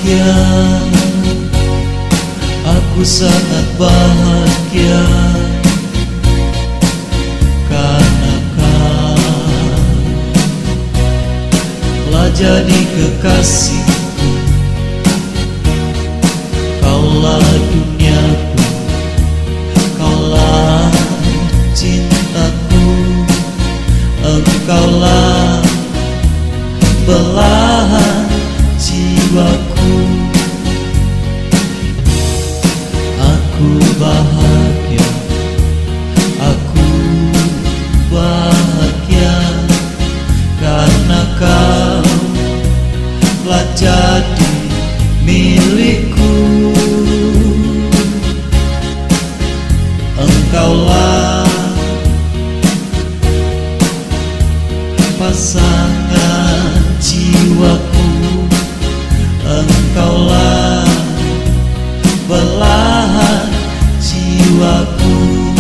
bahagia, aku sangat bahagia, karena kau telah jadi kekasihku. Kaulah duniaku, kaulah cintaku, engkaulah belahan jiwaku. Aku bahagia, aku bahagia, karena kau telah jadi milikku. Engkaulah pasangan jiwaku, engkaulah belahan jiwaku.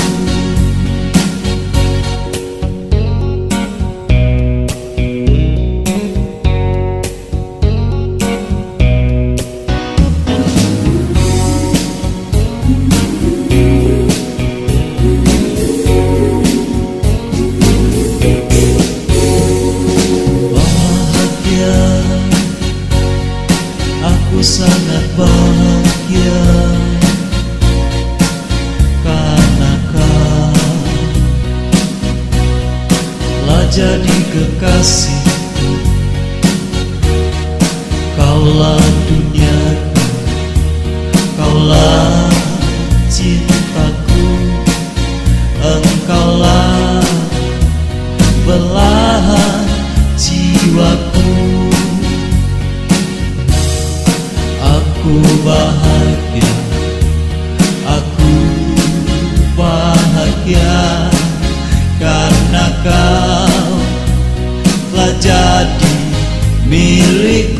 Aku sangat bahagia, karena kau telah jadi kekasihku. Kaulah duniaku, kaulah cintaku, engkaulah belahan jiwaku. Aku bahagia, aku bahagia, karena kau telah jadi milikku.